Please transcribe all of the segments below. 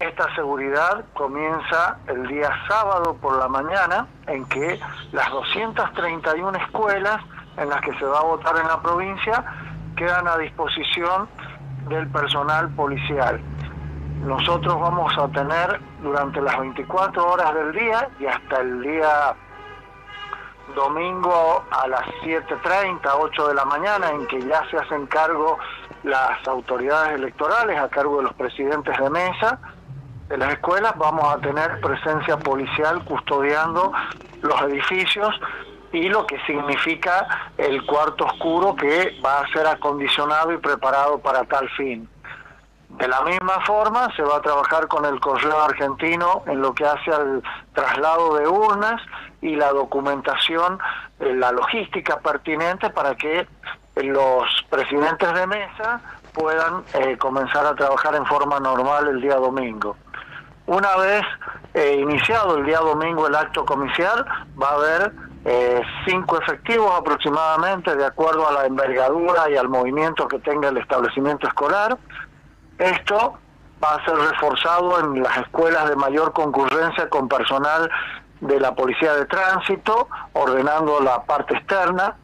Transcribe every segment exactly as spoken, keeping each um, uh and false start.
Esta seguridad comienza el día sábado por la mañana, en que las doscientas treinta y una escuelas en las que se va a votar en la provincia quedan a disposición del personal policial. Nosotros vamos a tener durante las veinticuatro horas del día y hasta el día domingo a las siete treinta, ocho de la mañana, en que ya se hacen cargo las autoridades electorales a cargo de los presidentes de mesa de las escuelas, vamos a tener presencia policial custodiando los edificios y lo que significa el cuarto oscuro, que va a ser acondicionado y preparado para tal fin. De la misma forma se va a trabajar con el Correo Argentino en lo que hace al traslado de urnas y la documentación, eh, la logística pertinente para que los presidentes de mesa puedan eh, comenzar a trabajar en forma normal el día domingo. Una vez eh, iniciado el día domingo el acto comicial, va a haber eh, cinco efectivos aproximadamente, de acuerdo a la envergadura y al movimiento que tenga el establecimiento escolar. Esto va a ser reforzado en las escuelas de mayor concurrencia con personal de la Policía de Tránsito, ordenando la parte externa.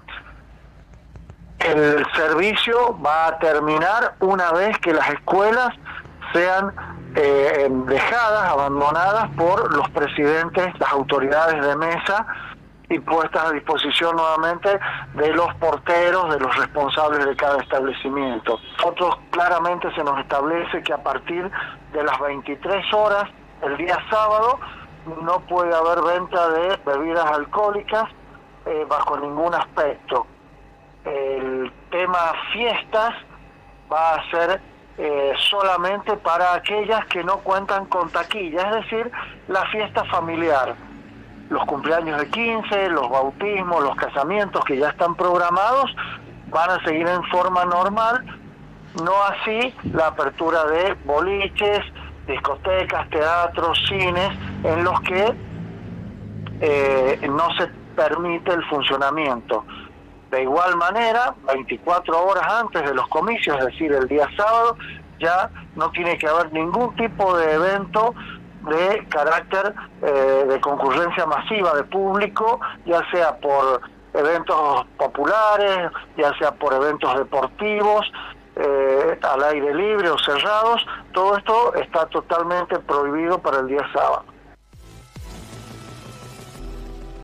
El servicio va a terminar una vez que las escuelas sean eh, dejadas, abandonadas por los presidentes, las autoridades de mesa, y puestas a disposición nuevamente de los porteros, de los responsables de cada establecimiento. Nosotros claramente se nos establece que a partir de las veintitrés horas, el día sábado, no puede haber venta de bebidas alcohólicas eh, bajo ningún aspecto. El tema fiestas va a ser eh, solamente para aquellas que no cuentan con taquilla, es decir, la fiesta familiar. Los cumpleaños de quince, los bautismos, los casamientos que ya están programados van a seguir en forma normal, no así la apertura de boliches, discotecas, teatros, cines, en los que eh, no se permite el funcionamiento. De igual manera, veinticuatro horas antes de los comicios, es decir, el día sábado, ya no tiene que haber ningún tipo de evento de carácter eh, de concurrencia masiva de público, ya sea por eventos populares, ya sea por eventos deportivos, eh, al aire libre o cerrados. Todo esto está totalmente prohibido para el día sábado.